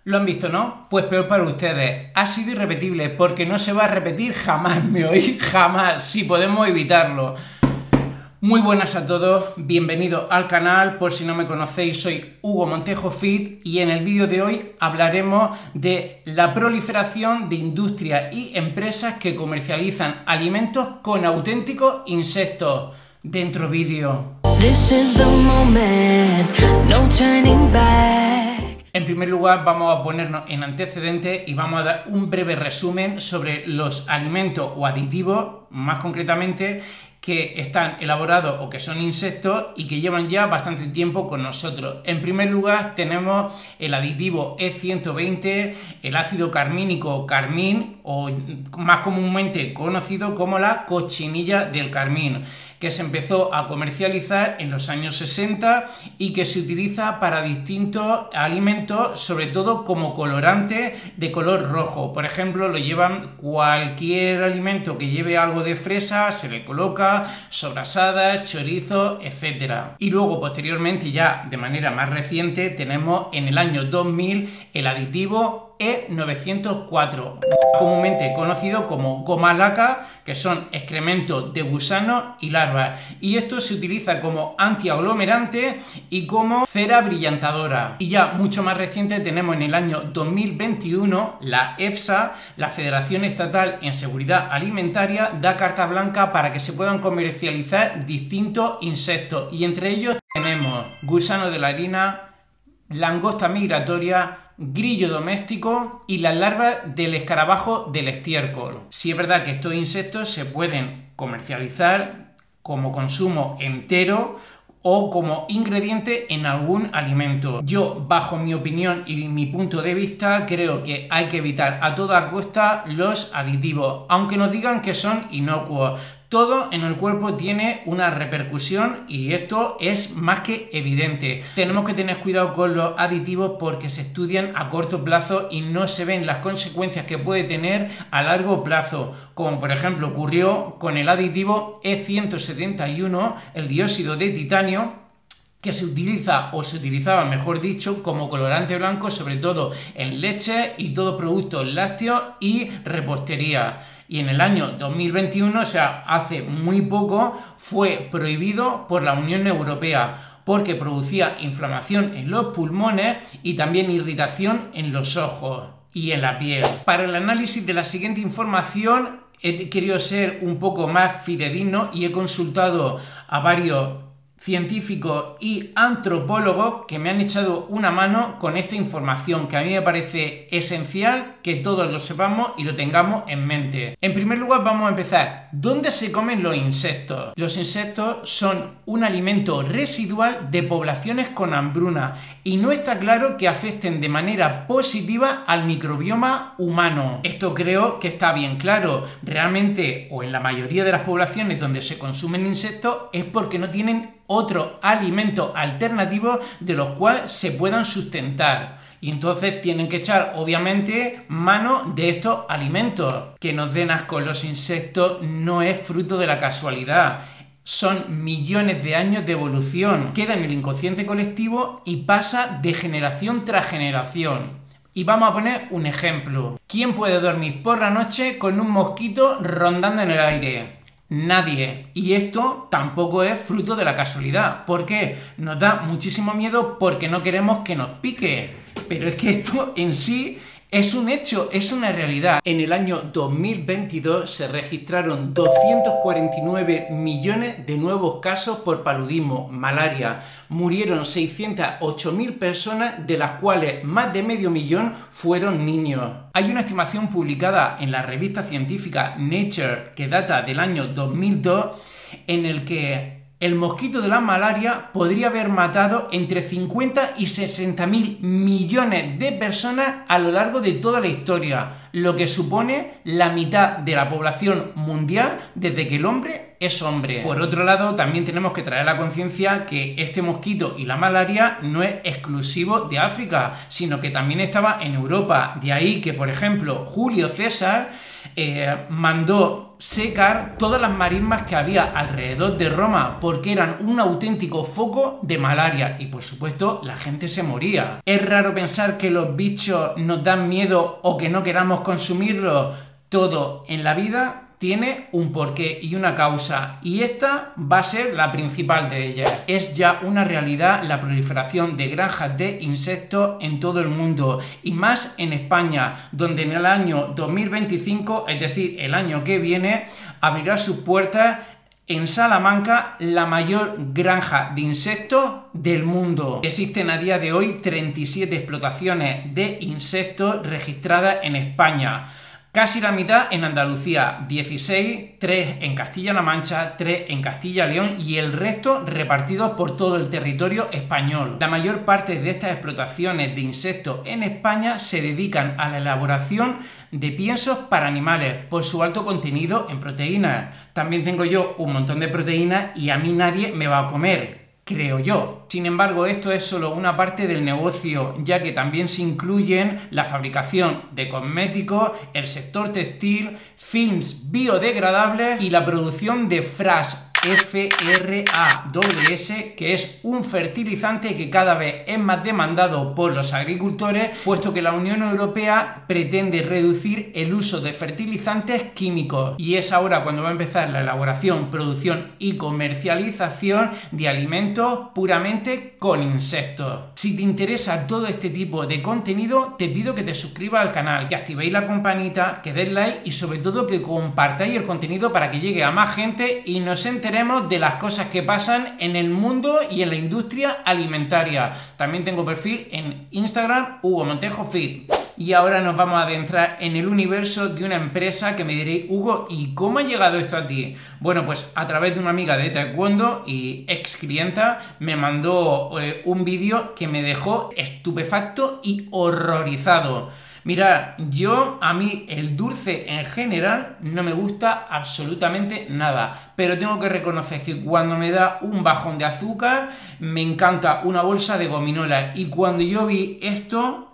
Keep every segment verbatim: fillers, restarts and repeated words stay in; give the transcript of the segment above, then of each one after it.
Lo han visto, ¿no? Pues peor para ustedes. Ha sido irrepetible porque no se va a repetir jamás, ¿me oís? Jamás, si podemos evitarlo. Muy buenas a todos, bienvenidos al canal. Por si no me conocéis, soy Hugo Montejo Fit y en el vídeo de hoy hablaremos de la proliferación de industrias y empresas que comercializan alimentos con auténticos insectos. Dentro vídeo. This is the moment, no turning back. En primer lugar, vamos a ponernos en antecedentes y vamos a dar un breve resumen sobre los alimentos o aditivos, más concretamente, que están elaborados o que son insectos y que llevan ya bastante tiempo con nosotros. En primer lugar tenemos el aditivo E ciento veinte, el ácido carmínico carmín, o más comúnmente conocido como la cochinilla del carmín, que se empezó a comercializar en los años sesenta y que se utiliza para distintos alimentos, sobre todo como colorante de color rojo. Por ejemplo, lo llevan cualquier alimento que lleve algo de fresa, se le coloca sobrasada, chorizo, etcétera. Y luego, posteriormente, ya de manera más reciente, tenemos en el año dos mil el aditivo E novecientos cuatro, comúnmente conocido como goma laca, que son excrementos de gusanos y larvas, y esto se utiliza como antiaglomerante y como cera brillantadora. Y ya mucho más reciente tenemos en el año dos mil veintiuno la EFSA, la Federación Estatal en Seguridad Alimentaria, da carta blanca para que se puedan comercializar distintos insectos, y entre ellos tenemos gusano de la harina, langosta migratoria, grillo doméstico y las larvas del escarabajo del estiércol. Sí es verdad que estos insectos se pueden comercializar como consumo entero o como ingrediente en algún alimento. Yo, bajo mi opinión y mi punto de vista, creo que hay que evitar a toda costa los aditivos, aunque nos digan que son inocuos. Todo en el cuerpo tiene una repercusión y esto es más que evidente. Tenemos que tener cuidado con los aditivos porque se estudian a corto plazo y no se ven las consecuencias que puede tener a largo plazo, como por ejemplo ocurrió con el aditivo E ciento setenta y uno, el dióxido de titanio, que se utiliza o se utilizaba, mejor dicho, como colorante blanco, sobre todo en leche y todo productos lácteos y repostería. Y en el año dos mil veintiuno, o sea, hace muy poco, fue prohibido por la Unión Europea porque producía inflamación en los pulmones y también irritación en los ojos y en la piel. Para el análisis de la siguiente información he querido ser un poco más fidedigno y he consultado a varios científicos y antropólogos que me han echado una mano con esta información, que a mí me parece esencial que todos lo sepamos y lo tengamos en mente. En primer lugar, vamos a empezar. ¿Dónde se comen los insectos? Los insectos son un alimento residual de poblaciones con hambruna y no está claro que afecten de manera positiva al microbioma humano. Esto creo que está bien claro. Realmente, o en la mayoría de las poblaciones donde se consumen insectos, es porque no tienen otro alimento alternativo de los cuales se puedan sustentar. Y entonces tienen que echar, obviamente, mano de estos alimentos. Que nos den asco los insectos no es fruto de la casualidad. Son millones de años de evolución. Queda en el inconsciente colectivo y pasa de generación tras generación. Y vamos a poner un ejemplo. ¿Quién puede dormir por la noche con un mosquito rondando en el aire? Nadie. Y esto tampoco es fruto de la casualidad. ¿Por qué? Nos da muchísimo miedo porque no queremos que nos pique. Pero es que esto en sí es un hecho, es una realidad. En el año dos mil veintidós se registraron doscientos cuarenta y nueve millones de nuevos casos por paludismo, malaria. Murieron seiscientas ocho mil personas, de las cuales más de medio millón fueron niños. Hay una estimación publicada en la revista científica Nature que data del año dos mil dos en el que el mosquito de la malaria podría haber matado entre cincuenta y sesenta mil millones de personas a lo largo de toda la historia, lo que supone la mitad de la población mundial desde que el hombre es hombre. Por otro lado, también tenemos que traer a la conciencia que este mosquito y la malaria no es exclusivo de África, sino que también estaba en Europa. De ahí que, por ejemplo, Julio César eh, mandó secar todas las marismas que había alrededor de Roma porque eran un auténtico foco de malaria y por supuesto la gente se moría. Es raro pensar que los bichos nos dan miedo o que no queramos consumirlos. Todo en la vida tiene un porqué y una causa, y esta va a ser la principal de ellas. Es ya una realidad la proliferación de granjas de insectos en todo el mundo, y más en España, donde en el año dos mil veinticinco, es decir, el año que viene, abrirá sus puertas en Salamanca la mayor granja de insectos del mundo. Existen a día de hoy treinta y siete explotaciones de insectos registradas en España. Casi la mitad en Andalucía, dieciséis, tres en Castilla-La Mancha, tres en Castilla-León y el resto repartidos por todo el territorio español. La mayor parte de estas explotaciones de insectos en España se dedican a la elaboración de piensos para animales por su alto contenido en proteínas. También tengo yo un montón de proteínas y a mí nadie me va a comer, creo yo. Sin embargo, esto es solo una parte del negocio, ya que también se incluyen la fabricación de cosméticos, el sector textil, films biodegradables y la producción de Frass, F R A S S, que es un fertilizante que cada vez es más demandado por los agricultores, puesto que la Unión Europea pretende reducir el uso de fertilizantes químicos. Y es ahora cuando va a empezar la elaboración, producción y comercialización de alimentos puramente con insectos. Si te interesa todo este tipo de contenido, te pido que te suscribas al canal, que activéis la campanita, que des like y sobre todo que compartáis el contenido para que llegue a más gente y nos enteremos de las cosas que pasan en el mundo y en la industria alimentaria. También tengo perfil en Instagram, Hugo Montejo Fit. Y ahora nos vamos a adentrar en el universo de una empresa que me diréis, Hugo, ¿y cómo ha llegado esto a ti? Bueno, pues a través de una amiga de Taekwondo y ex clienta me mandó eh, un vídeo que me dejó estupefacto y horrorizado. Mirad, yo, a mí el dulce en general no me gusta absolutamente nada, pero tengo que reconocer que cuando me da un bajón de azúcar me encanta una bolsa de gominolas, y cuando yo vi esto,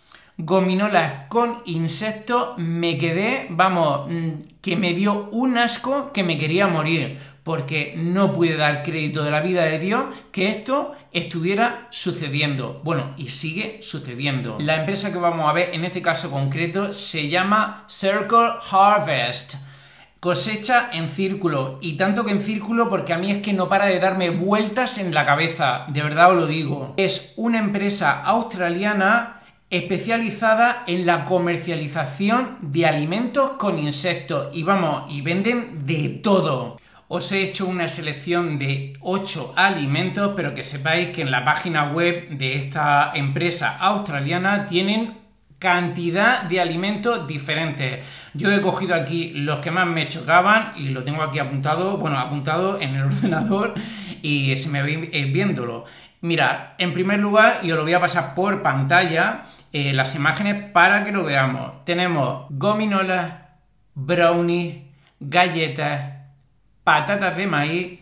gominolas con insectos, me quedé, vamos, que me dio un asco que me quería morir, porque no pude dar crédito de la vida de Dios que esto estuviera sucediendo. Bueno, y sigue sucediendo. La empresa que vamos a ver en este caso concreto se llama Circle Harvest. Cosecha en círculo, y tanto que en círculo porque a mí es que no para de darme vueltas en la cabeza, de verdad os lo digo. Es una empresa australiana especializada en la comercialización de alimentos con insectos, y vamos, y venden de todo. Os he hecho una selección de ocho alimentos, pero que sepáis que en la página web de esta empresa australiana tienen cantidad de alimentos diferentes. Yo he cogido aquí los que más me chocaban y lo tengo aquí apuntado, bueno, apuntado en el ordenador y se me ve viéndolo. Mirad, en primer lugar, y os lo voy a pasar por pantalla, eh, las imágenes para que lo veamos. Tenemos gominolas, brownies, galletas, patatas de maíz,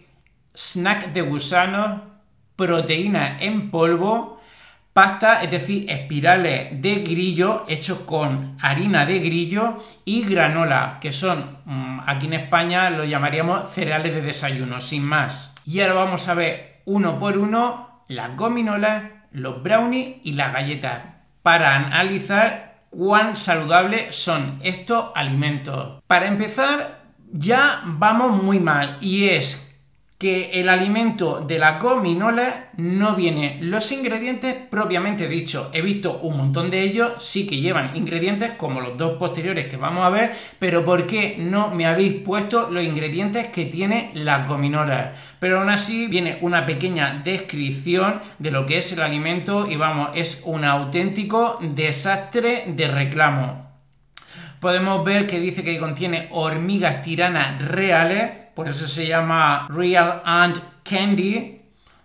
snack de gusanos, proteína en polvo, pasta, es decir, espirales de grillo hechos con harina de grillo, y granola, que son, aquí en España lo llamaríamos cereales de desayuno, sin más. Y ahora vamos a ver uno por uno las gominolas, los brownies y las galletas, para analizar cuán saludables son estos alimentos. Para empezar, ya vamos muy mal, y es que el alimento de la gominola no vienen los ingredientes propiamente dichos. He visto un montón de ellos, sí que llevan ingredientes como los dos posteriores que vamos a ver, pero ¿por qué no me habéis puesto los ingredientes que tiene las gominolas? Pero aún así viene una pequeña descripción de lo que es el alimento y vamos, es un auténtico desastre de reclamo. Podemos ver que dice que contiene hormigas tiranas reales, por eso se llama Real Ant Candy,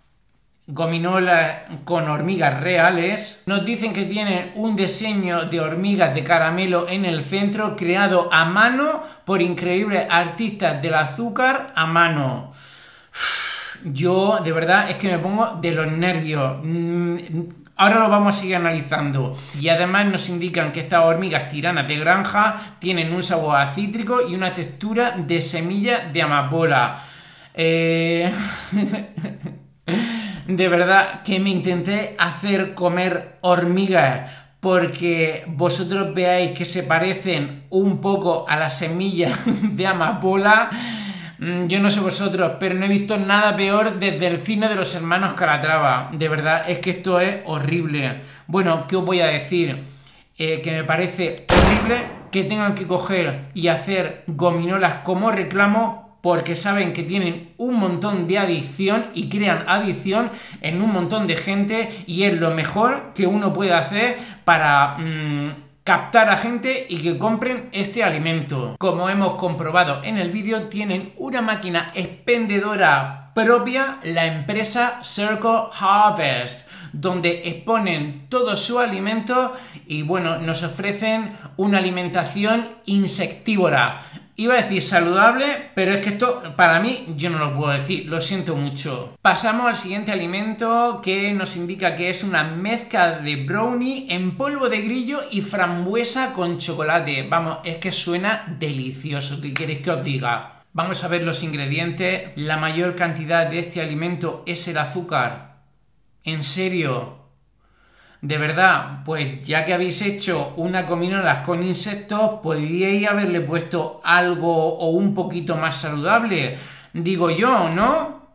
gominolas con hormigas reales. Nos dicen que tienen un diseño de hormigas de caramelo en el centro, creado a mano por increíbles artistas del azúcar a mano. Yo, de verdad, es que me pongo de los nervios. Ahora lo vamos a seguir analizando. Y además nos indican que estas hormigas tiranas de granja tienen un sabor a cítrico y una textura de semilla de amapola. Eh... De verdad que me intenté hacer comer hormigas porque vosotros veáis que se parecen un poco a las semillas de amapola. Yo no sé vosotros, pero no he visto nada peor desde el cine de los hermanos Calatrava. De verdad, es que esto es horrible. Bueno, ¿qué os voy a decir? Eh, que me parece horrible que tengan que coger y hacer gominolas como reclamo porque saben que tienen un montón de adicción y crean adicción en un montón de gente y es lo mejor que uno puede hacer para Mmm, captar a gente y que compren este alimento. Como hemos comprobado en el vídeo, tienen una máquina expendedora propia, la empresa Circle Harvest, donde exponen todos sus alimentos y bueno, nos ofrecen una alimentación insectívora. Iba a decir saludable, pero es que esto para mí yo no lo puedo decir, lo siento mucho. Pasamos al siguiente alimento que nos indica que es una mezcla de brownie en polvo de grillo y frambuesa con chocolate. Vamos, es que suena delicioso, ¿qué queréis que os diga? Vamos a ver los ingredientes. La mayor cantidad de este alimento es el azúcar. ¿En serio? De verdad, pues ya que habéis hecho una gominolas con insectos, podríais haberle puesto algo o un poquito más saludable, digo yo, ¿no?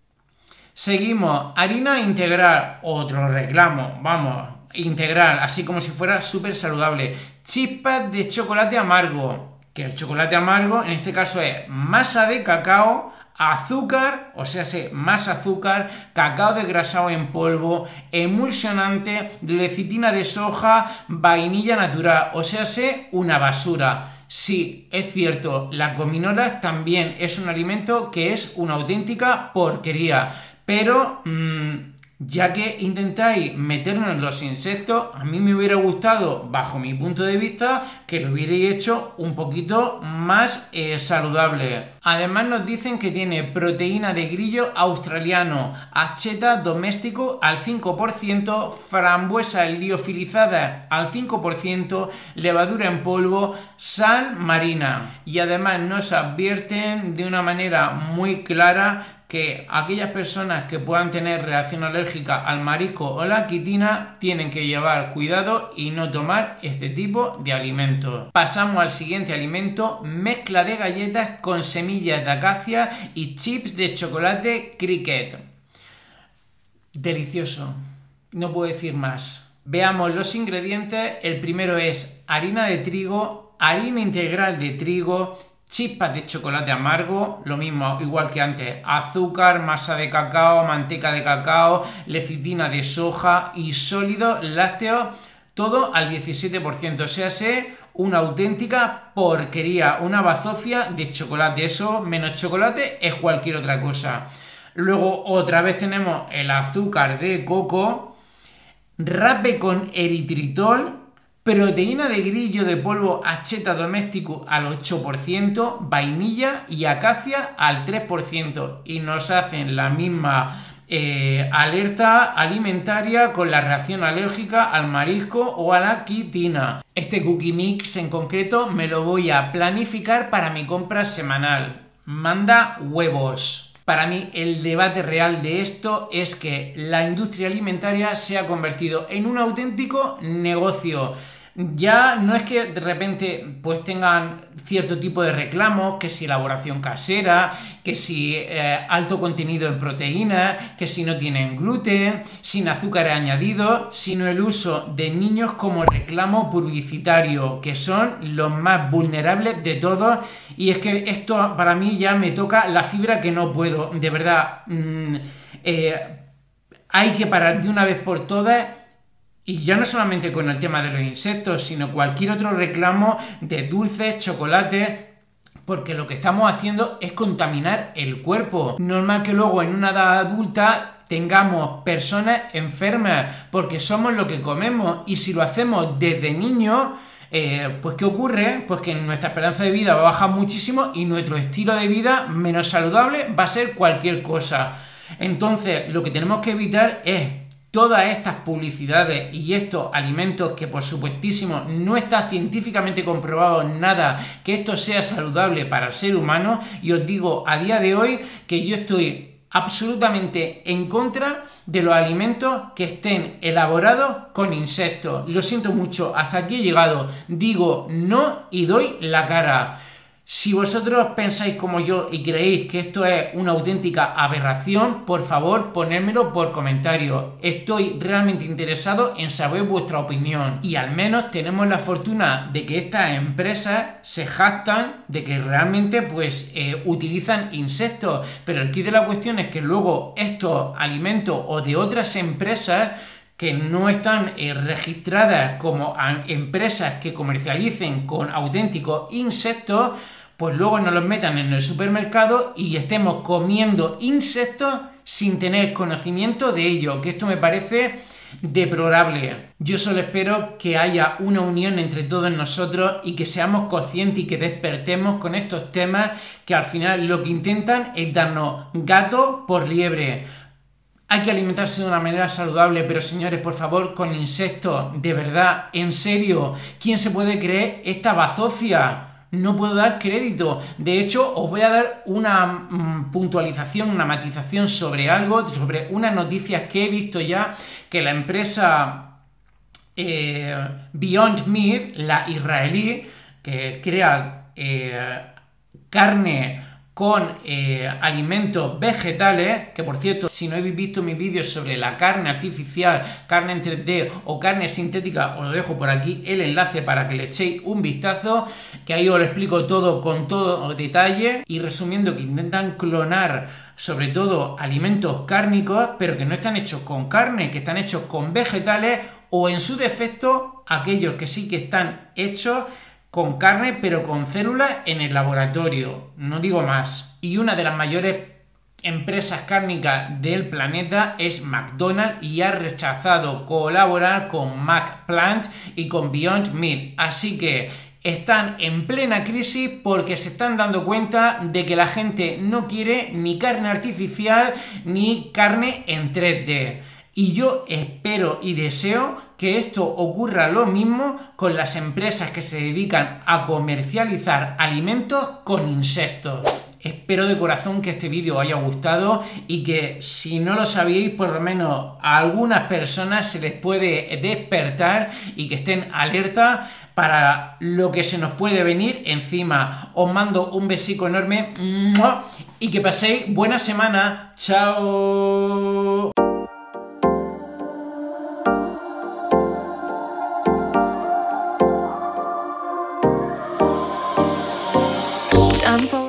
Seguimos, harina integral, otro reclamo, vamos, integral, así como si fuera súper saludable. Chispas de chocolate amargo, que el chocolate amargo en este caso es masa de cacao, azúcar, o sea, más azúcar, cacao desgrasado en polvo, emulsionante, lecitina de soja, vainilla natural, o sea, una basura. Sí, es cierto, las gominolas también es un alimento que es una auténtica porquería, pero mmm, ya que intentáis meternos en los insectos, a mí me hubiera gustado, bajo mi punto de vista, que lo hubierais hecho un poquito más eh, saludable. Además nos dicen que tiene proteína de grillo australiano, acheta doméstico al cinco por ciento, frambuesa liofilizada al cinco por ciento, levadura en polvo, sal marina. Y además nos advierten de una manera muy clara que aquellas personas que puedan tener reacción alérgica al marisco o la quitina tienen que llevar cuidado y no tomar este tipo de alimentos. Pasamos al siguiente alimento, mezcla de galletas con semillas de acacia y chips de chocolate Cricket. Delicioso, no puedo decir más. Veamos los ingredientes. El primero es harina de trigo, harina integral de trigo, chispas de chocolate amargo, lo mismo, igual que antes, azúcar, masa de cacao, manteca de cacao, lecitina de soja y sólidos lácteos, todo al diecisiete por ciento, o sea, una auténtica porquería, una bazofia de chocolate. Eso menos chocolate es cualquier otra cosa. Luego otra vez tenemos el azúcar de coco, rape con eritritol, proteína de grillo de polvo acheta doméstico al ocho por ciento, vainilla y acacia al tres por ciento. Y nos hacen la misma eh, alerta alimentaria con la reacción alérgica al marisco o a la quitina. Este cookie mix en concreto me lo voy a planificar para mi compra semanal. Manda huevos. Para mí el debate real de esto es que la industria alimentaria se ha convertido en un auténtico negocio. Ya no es que de repente pues tengan cierto tipo de reclamos, que si elaboración casera, que si eh, alto contenido en proteínas, que si no tienen gluten, sin azúcar añadido, sino el uso de niños como reclamo publicitario, que son los más vulnerables de todos. Y es que esto para mí ya me toca la fibra que no puedo, de verdad. Mmm, eh, hay que parar de una vez por todas. Y ya no solamente con el tema de los insectos, sino cualquier otro reclamo de dulces, chocolate, porque lo que estamos haciendo es contaminar el cuerpo. Normal que luego en una edad adulta tengamos personas enfermas, porque somos lo que comemos, y si lo hacemos desde niños, eh, pues ¿qué ocurre? Pues que nuestra esperanza de vida va a bajar muchísimo y nuestro estilo de vida menos saludable va a ser cualquier cosa. Entonces, lo que tenemos que evitar es todas estas publicidades y estos alimentos que por supuestísimo no está científicamente comprobado nada que esto sea saludable para el ser humano, y os digo a día de hoy que yo estoy absolutamente en contra de los alimentos que estén elaborados con insectos. Lo siento mucho, hasta aquí he llegado. Digo no y doy la cara. Si vosotros pensáis como yo y creéis que esto es una auténtica aberración, por favor ponérmelo por comentario. Estoy realmente interesado en saber vuestra opinión. Y al menos tenemos la fortuna de que estas empresas se jactan de que realmente pues eh, utilizan insectos. Pero el quid de la cuestión es que luego estos alimentos o de otras empresas que no están eh, registradas como empresas que comercialicen con auténticos insectos, pues luego nos los metan en el supermercado y estemos comiendo insectos sin tener conocimiento de ello, que esto me parece deplorable. Yo solo espero que haya una unión entre todos nosotros y que seamos conscientes y que despertemos con estos temas que al final lo que intentan es darnos gato por liebre. Hay que alimentarse de una manera saludable, pero señores, por favor, con insectos, de verdad, en serio, ¿quién se puede creer esta bazofia? No puedo dar crédito. De hecho, os voy a dar una mm, puntualización, una matización sobre algo, sobre unas noticias que he visto ya, que la empresa eh, Beyond Meat, la israelí, que crea eh, carne con eh, alimentos vegetales, que por cierto, si no habéis visto mis vídeos sobre la carne artificial, carne en tres D o carne sintética, os lo dejo por aquí el enlace para que le echéis un vistazo, que ahí os lo explico todo con todo detalle. Y resumiendo, que intentan clonar sobre todo alimentos cárnicos, pero que no están hechos con carne, que están hechos con vegetales, o en su defecto, aquellos que sí que están hechos con carne, pero con células en el laboratorio, no digo más. Y una de las mayores empresas cárnicas del planeta es McDonald's y ha rechazado colaborar con McPlant y con Beyond Meat. Así que están en plena crisis porque se están dando cuenta de que la gente no quiere ni carne artificial ni carne en tres D. Y yo espero y deseo que esto ocurra lo mismo con las empresas que se dedican a comercializar alimentos con insectos. Espero de corazón que este vídeo os haya gustado y que, si no lo sabíais, por lo menos a algunas personas se les puede despertar y que estén alerta para lo que se nos puede venir encima. Os mando un besico enorme y que paséis buena semana. ¡Chao! Time for